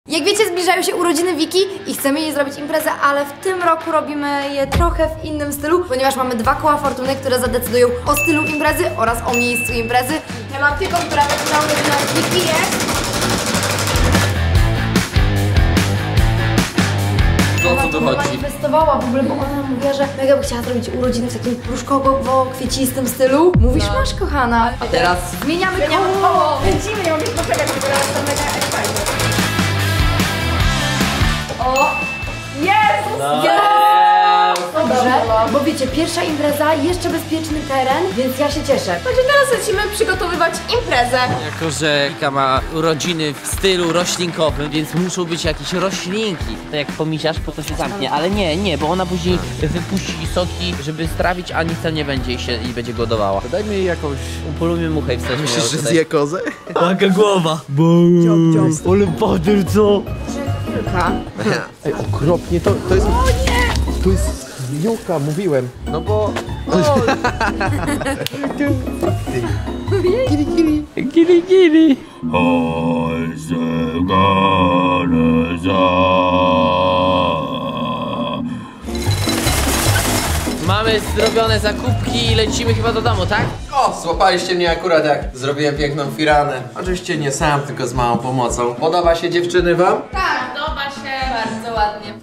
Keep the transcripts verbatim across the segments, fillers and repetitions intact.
Jak wiecie, zbliżają się urodziny Wiki i chcemy jej zrobić imprezę, ale w tym roku robimy je trochę w innym stylu, ponieważ mamy dwa koła fortuny, które zadecydują o stylu imprezy oraz o miejscu imprezy. Tematyką, która będzie na urodzinach Wiki jest... O co tu chodzi? Manifestowała w ogóle, bo ona mówiła, że mega by chciała zrobić urodziny w takim różkowo-kwiecistym stylu. Mówisz, no. Masz, kochana. A teraz zmieniamy, zmieniamy koło. koło. Kręcimy ją, więc poczekaj, bo teraz to mega excited. O! Jezus! No. Yes! Dobrze, bo wiecie, pierwsza impreza, jeszcze bezpieczny teren, więc ja się cieszę. Także teraz lecimy przygotowywać imprezę. Jako że Wika ma urodziny w stylu roślinkowym, więc muszą być jakieś roślinki. To jak pomisiasz, to to się zamknie, ale nie, nie, bo ona później wypuści soki, żeby strawić, a nic tam nie będzie i się i będzie głodowała. Dajmy jej jakąś... Upolujmy muchę i wstać. Myślisz, że zje kozę? Taka głowa. Ale patrz co? Kilka. Ej, okropnie, to, to jest... O nie! To jest zgniłka, mówiłem. No bo... Kiri, kiri. Gili, gili. Mamy zrobione zakupki i lecimy chyba do domu, tak? O, złapaliście mnie akurat jak zrobiłem piękną firanę. Oczywiście nie sam, tylko z małą pomocą. Podoba się dziewczyny wam? Tak, podoba się bardzo ładnie.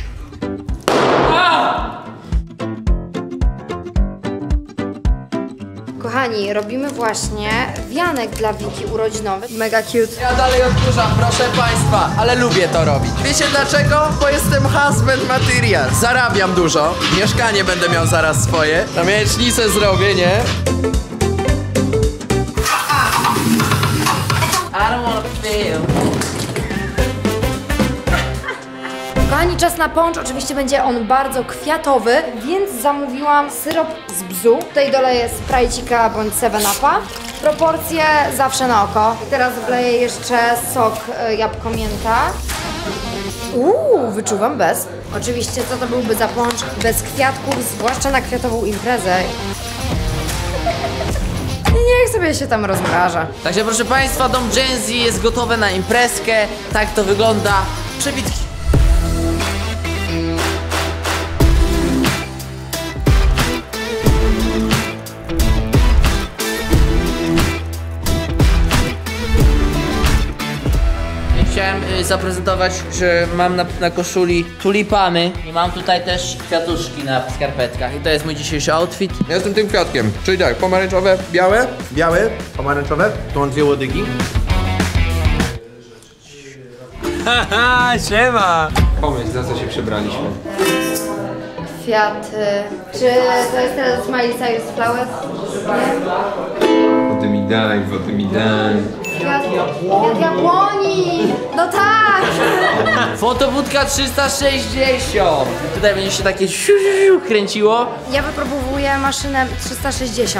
Kochani, robimy właśnie wianek dla Wiki urodzinowy. Mega cute. Ja dalej odkurzam, proszę państwa, ale lubię to robić. Wiecie dlaczego? Bo jestem husband material. Zarabiam dużo, mieszkanie będę miał zaraz swoje. Tam jajecznicę zrobię, nie? I don't wanna feel. Kochani, czas na poncz. Oczywiście będzie on bardzo kwiatowy, więc zamówiłam syrop z bzu. Tutaj doleję sprajcika bądź seven upa. Proporcje zawsze na oko. I teraz wleję jeszcze sok y, jabłko mięta. Uuu, wyczuwam bez. Oczywiście, co to byłby za poncz bez kwiatków, zwłaszcza na kwiatową imprezę. I niech sobie się tam rozmraża. Także proszę państwa, dom Gen Z jest gotowy na imprezkę. Tak to wygląda. Przebitki. Chciałem y, zaprezentować, że mam na, na koszuli tulipany i mam tutaj też kwiatuszki na skarpetkach. I to jest mój dzisiejszy outfit. Ja jestem tym kwiatkiem, czyli tak, pomarańczowe, białe, białe, pomarańczowe. Tu mam dwie łodygi. Haha, siema. Pomyśl, za co się przebraliśmy. Kwiaty. Czy to jest teraz Smiley Cyrus Flowers? Nie? Wody mi daj, wody mi daj. Kwiat, kwiat jabłoni! No tak! Fotobudka trzysta sześćdziesiąt. Tutaj będzie się takie siu, siu, siu kręciło. Ja wypróbuję maszynę trzysta sześćdziesiąt.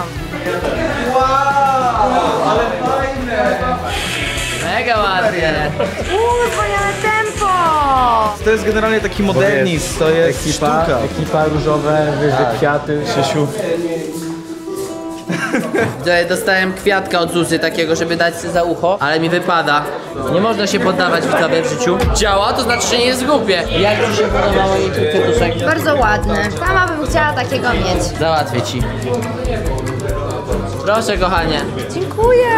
Mega ładnie. Uuu, wspaniałe tempo! To jest generalnie taki modernizm, to jest ekipa, sztuka. Ekipa różowe, wyżej kwiaty, Krzysiu. Tutaj dostałem kwiatka od Zuzy takiego, żeby dać sobie za ucho, ale mi wypada. Nie można się poddawać widzowie w życiu. Działa, to znaczy, że nie jest głupie. Jak ci się podobało jej kwiatuszek? Bardzo ładny. Sama bym chciała takiego mieć. Załatwię ci. Proszę, kochanie. Dziękuję!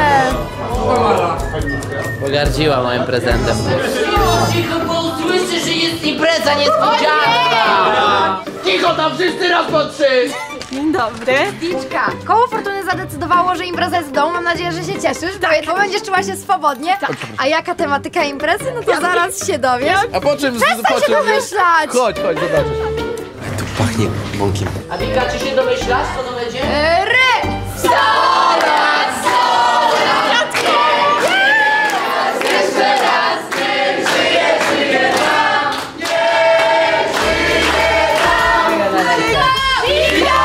Pogardziła moim prezentem. Cicho, cicho, bo słyszę, że jest impreza niespodzianka! Cicho tam wszyscy raz po trzy! Dzień dobry. Wiczka, koło fortuny zadecydowało, że impreza jest w domu. Mam nadzieję, że się cieszysz, tak. Bo będziesz czuła się swobodnie. Tak. A jaka tematyka imprezy? No to zaraz się dowiesz. A po czym... Przestań po się czym domyślać! Chodź, chodź, zobaczysz. Tu pachnie bąkiem. A Wika, czy się domyślasz, co to będzie? Ry! sto lat, sto lat, jeszcze raz, niech żyje, żyje nam, niech żyje nam, Wika!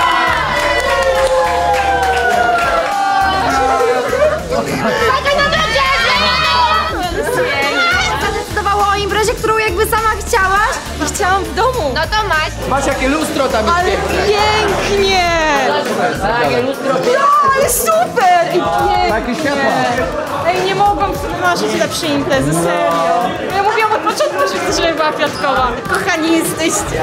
Czekaj na Zadecydowało o imprezie, którą jakby sama chciałaś i chciałam mam w domu. No to masz. Masz jakie lustro tam jest Ale piękne. pięknie. Takie lustro. Ja, ale super. I pięknie. Takie światła. Ej, nie mogłam wymarzyć lepszej imprezy, serio. Ja mówiłam od początku, że chcę, żeby była piątkowa. Kochani jesteście.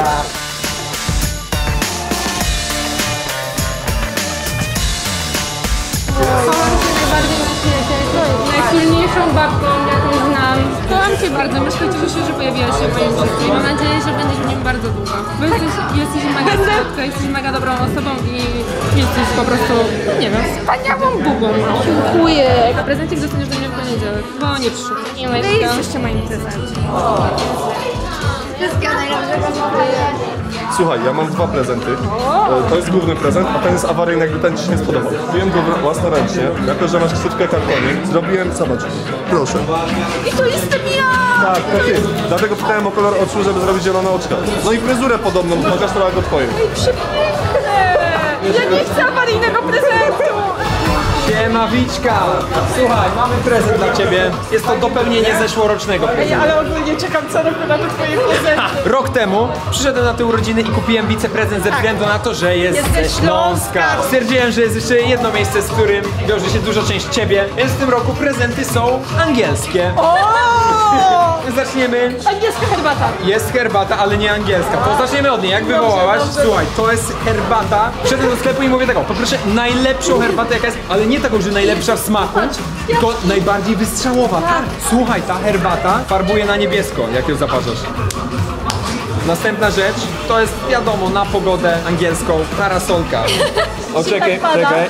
Kocham cię najbardziej na świecie. Najsilniejszą babką, jaką znam. Kocham cię bardzo. Myszko, cieszę się, że pojawiłaś się w moim życiu. I mam nadzieję, że będziesz w nim bardzo długo. Bo jesteś, jesteś mega słodka, jesteś mega dobrą osobą i jesteś po prostu, nie wiem, wspaniałą bubą. Dziękuję. Prezencik dostaniesz do mnie w poniedziałek, bo nie przyszedł. Nie ma jeszcze moim prezencie. Wszystkiego najlepszego. Słuchaj, ja mam dwa prezenty. E, To jest główny prezent, a ten jest awaryjny, jakby ten ci się nie spodobał. Kupiłem go własnoręcznie, jako że masz ksywkę kartonu. Zrobiłem, zobacz, proszę. I to jestem ja. Tak, tak jest. Dlatego pytałem o kolor oczu, żeby zrobić zielone oczka. No i fryzurę podobną, chociaż trochę jak o twojej. Przepiękne. Ja nie chcę awaryjnego prezentu. Siema Wiczka! Słuchaj, mamy prezent dla ciebie. Jest to dopełnienie zeszłorocznego prezentu. Ale ogólnie czekam co roku na te twoje prezenty. Rok temu przyszedłem na te urodziny i kupiłem wiceprezent ze względu na to, że jest, Jest ze ze Śląska. Śląska. Stwierdziłem, że jest jeszcze jedno miejsce, z którym wiąże się duża część ciebie, więc w tym roku prezenty są angielskie. O! Zaczniemy. Angielska herbata. Jest herbata, ale nie angielska. To zaczniemy od niej. Jak wywołałaś? dobrze. Słuchaj, to jest herbata. Wszedłem do sklepu i mówię tak, o, poproszę najlepszą herbatę jaka jest, ale nie taką, że najlepsza w smaku, tylko najbardziej wystrzałowa. Tak. Słuchaj, ta herbata farbuje na niebiesko, jak ją zaparzasz. Następna rzecz, to jest wiadomo, na pogodę angielską, parasolka. O, czekaj, pada. czekaj.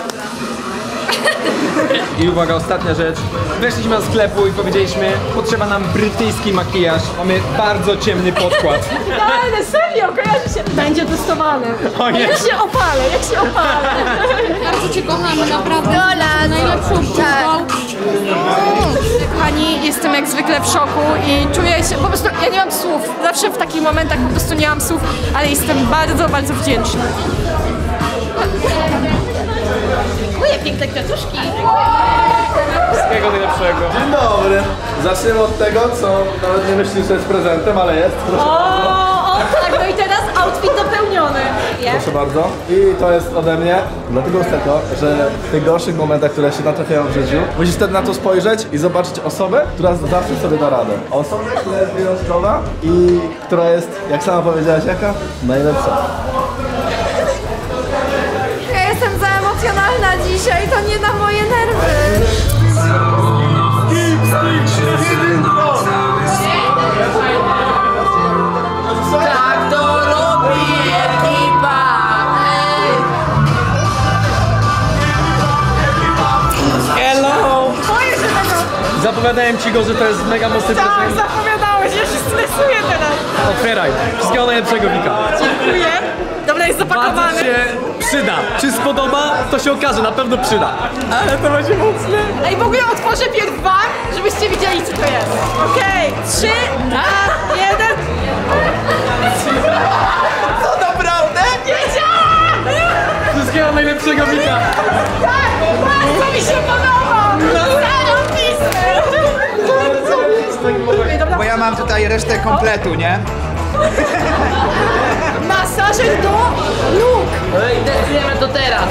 I uwaga, ostatnia rzecz. Weszliśmy do sklepu i powiedzieliśmy, potrzeba nam brytyjski makijaż. Mamy bardzo ciemny podkład. Ale serio, kojarzy się. Będzie testowane. O nie. Jak się opalę, jak się opalę. Bardzo cię kochamy, naprawdę. Najlepszą bubą. Kochani, jestem jak zwykle w szoku i czuję się, po prostu, ja nie mam słów. Zawsze w takich momentach po prostu nie mam słów, ale jestem bardzo, bardzo wdzięczna. Dziękuję, piękne kwiatuszki. Wszystkiego najlepszego. Dzień dobry. Zaczniemy od tego, co nawet nie myślisz, że jest prezentem, ale jest. Proszę, O, o tak, no i teraz outfit dopełniony. proszę bardzo. I to jest ode mnie. Dlatego jest tego, że w tych gorszych momentach, które się natrafiają w życiu, musisz wtedy na to spojrzeć i zobaczyć osobę, która zawsze sobie da radę. Osobę, która jest wyjątkowa i która jest, jak sama powiedziałaś, jaka? Najlepsza. Ja jestem za emocjonalna dzisiaj, to nie na moje nerwy. Tak to robi ekipa! Ej! Hello! Boję się tego. Zapowiadałem ci go, że to jest mega mocny Tak, prezent. zapowiadałeś, ja się stresuję teraz. Otwieraj. Wszystkiego najlepszego, Wika. Dziękuję. Dobra, jest Bardzo zapakowany. się przyda. Czy spodoba, to się okaże, na pewno przyda. Ale to będzie mocne. Ej, w ogóle otworzę pierw wam, żebyście widzieli, co to jest. Okej, trzy, dwa, jeden. To naprawdę? Wiedziałam! Wszystkiego najlepszego, Wika. Tak, bardzo mi się podoba! Zarąbiste! Okej, dobra. Bo ja mam tutaj resztę kompletu, nie? Masażer do nóg! Ej, testujemy to teraz!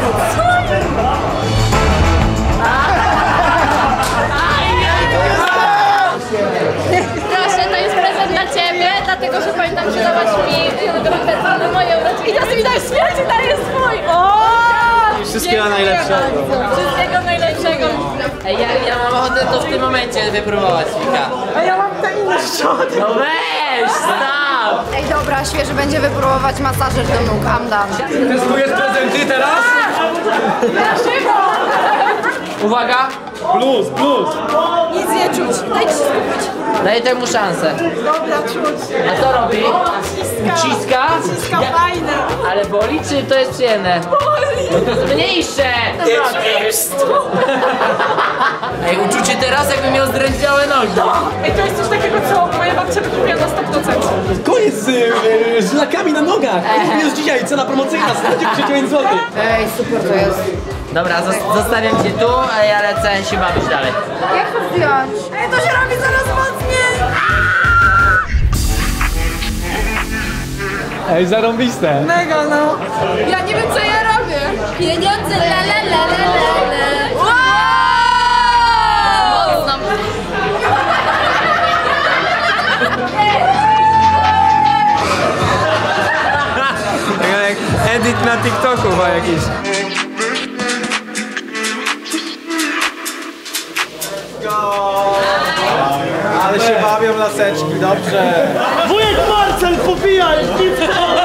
Proszę, to jest prezent dla ciebie, dlatego że pamiętam, że dałaś mi prezent na moje urodziny. I teraz mi dajesz śmierć i daję swój! O! Wszystkiego najlepszego. Wszystkiego najlepszego. Ej, ja, ja mam ochotę to w tym momencie wypróbować, Wika. A ja mam te inne szczoty. No weź, stop! Ej, dobra, świeży będzie wypróbować masażer do nóg, I'm done. Testujesz prezenty teraz? Na żywo! Uwaga! Plus, plus. Nic nie czuć. Dajcie się skupić. Daj temu szansę. Dobra, czuć. A co robi? Uciska? Ciska fajne. Ale boli, czy to jest przyjemne? Boli. No to jest mniejsze! Nie czuję już stu. Ej, uczucie teraz, jakbym miał zdrętwiałe nogi. Ej, to jest coś takiego, co moja babcia by kupiła na sto procent. Koniec z y, żlakami na nogach. Już dzisiaj cena promocyjna sto dziewięćdziesiąt złotych. Ej, super to jest. Dobra, zos- zostawiam cię tu, a ja lecę się bawić dalej. Jak to zdjąć? Ej, to się robi coraz mocniej! Ej, zarąbiste. Mega, no. Ja nie wiem, co ja robię. Pieniądze, la la la la la la. Wow! Tak jak edit na TikToku chyba jakiś. Ale się bawią laseczki, dobrze. Wujek Marcel popija, nic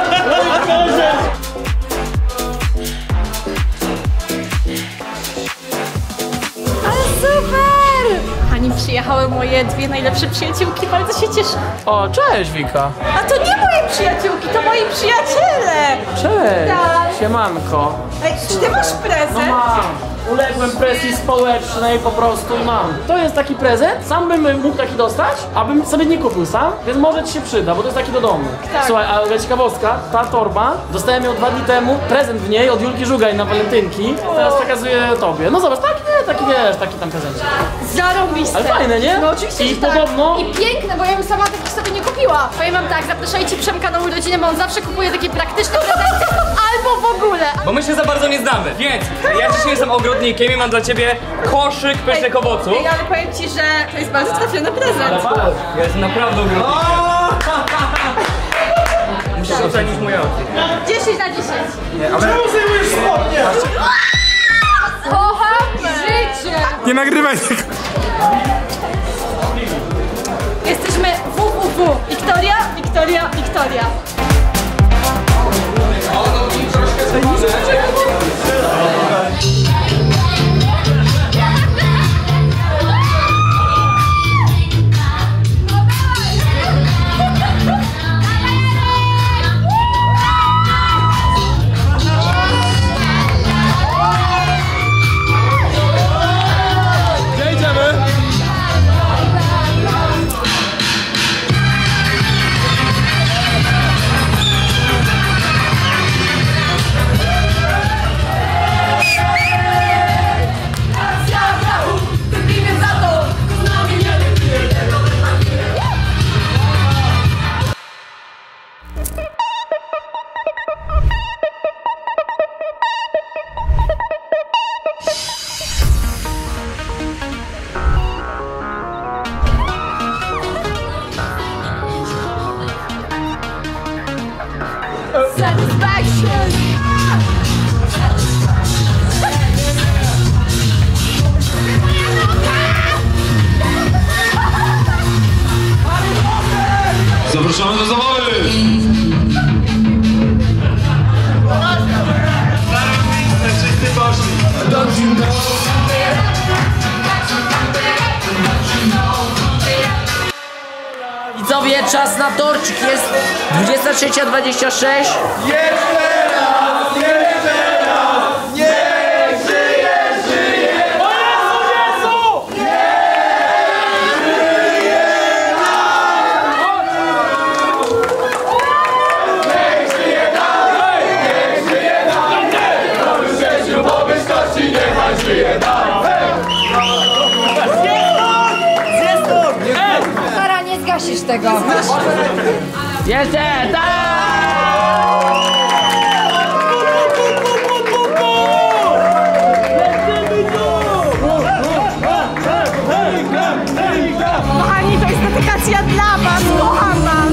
Ale super! Ani przyjechały moje dwie najlepsze przyjaciółki, bardzo się cieszę. O, cześć Wika. A to nie moje przyjaciółki, to moi przyjaciele! Cześć. Tak. Siemanko. Ej, czy ty masz prezent? Mam. Uległem presji społecznej po prostu i mam. To jest taki prezent, sam bym mógł taki dostać, abym sobie nie kupił sam, więc może ci się przyda, bo to jest taki do domu. Tak. Słuchaj, ale ciekawostka, ta torba, dostałem ją dwa dni temu, prezent w niej od Julki Żugaj na walentynki, teraz przekazuję tobie. No zobacz, taki, nie, taki wiesz, taki tam prezent. Zarąbiste. Ale fajne, nie? No oczywiście, I że tak. podobno... I piękne, bo ja bym sama takich sobie nie kupiła. Powiem wam tak, zapraszajcie Przemka na urodziny, bo on zawsze kupuje takie praktyczne prezenty, albo w ogóle. Bo my się za bardzo nie znamy, więc ja dzisiaj jestem ogrodnikiem i mam dla ciebie koszyk pysznych owoców. Ej, ale powiem ci, że to jest bardzo trafiony prezent. Ja jestem naprawdę ogrodnikiem. Musisz ocenić mój outfit. dziesięć na dziesięć. Czemu zdejmujesz spodnie? Kocham życie. Nie nagrywaj tego. Jesteśmy W W W. Wiktoria, Wiktoria, Wiktoria. Gdzie idziemy? Zapraszamy do zabawy! Wszyscy poszli. Widzowie, czas na torcik jest dwudziesta trzecia dwadzieścia sześć. Jeszcze raz, jeszcze raz, niech żyje, żyje nam! O Jezu, Jezu! Niech żyje nam! Niech żyje nam! Niech żyje nam! Nowy ślubowy kości, niechaj żyje nam! Sara, nie zgasisz tego. Jeszcze, tak! Kochani, to jest dedykacja dla was, kocham was.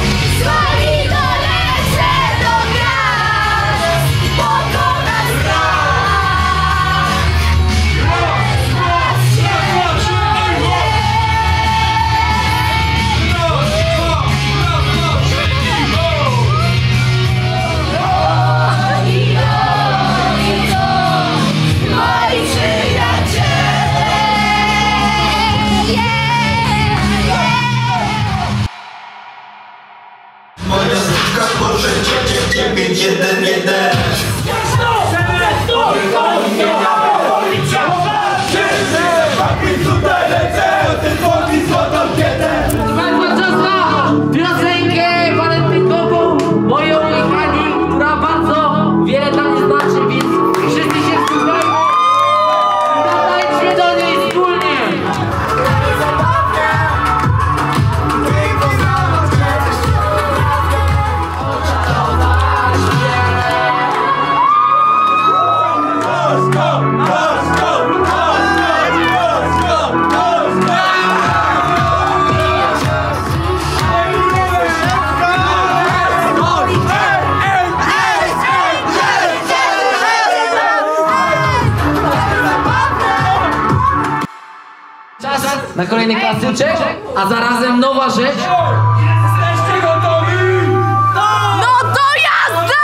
Moja zrywka Boże, dziewięć jeden jeden. Tutaj lecę, ten podpis złotą kietę. Piosenkę walentynkową moją kochani, która bardzo wiele dla mnie znaczy, więc wszyscy się współgrajmy. Dodajcie do niej wspólnie. na kolejny klasyczek, a zarazem nowa rzecz. Jesteście gotowi? No to jazda!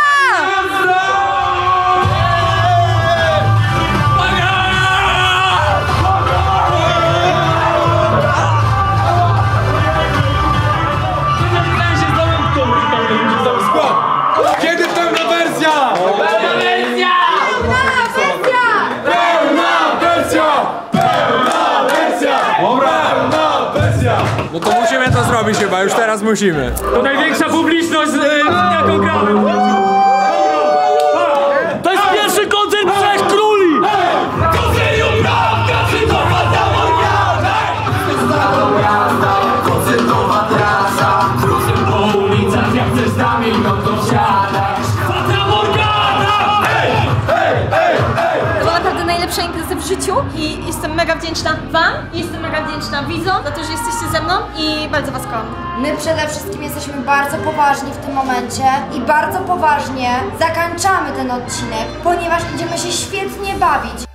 Kiedy pełna wersja? Pełna wersja! Pełna wersja! Pełna wersja! Pełna wersja! No to musimy to zrobić chyba, już teraz musimy. To największa publiczność, y, jaką grałem. To jest pierwszy koncert Trzech Króli! Kozyniu prawda, cytowa zamorgana! Kozynowa trasa, krusem po ulicach, jak chcesz z nami, no to wsiadasz. Fata Morgana! Hej, hej, hej, hej! To była naprawdę najlepsza impreza w życiu i jestem mega wdzięczna wam, i jestem mega wdzięczna widzom za to, że jesteście ze mną i bardzo was kocham. My przede wszystkim jesteśmy bardzo poważni w tym momencie i bardzo poważnie zakończamy ten odcinek, ponieważ idziemy się świetnie bawić.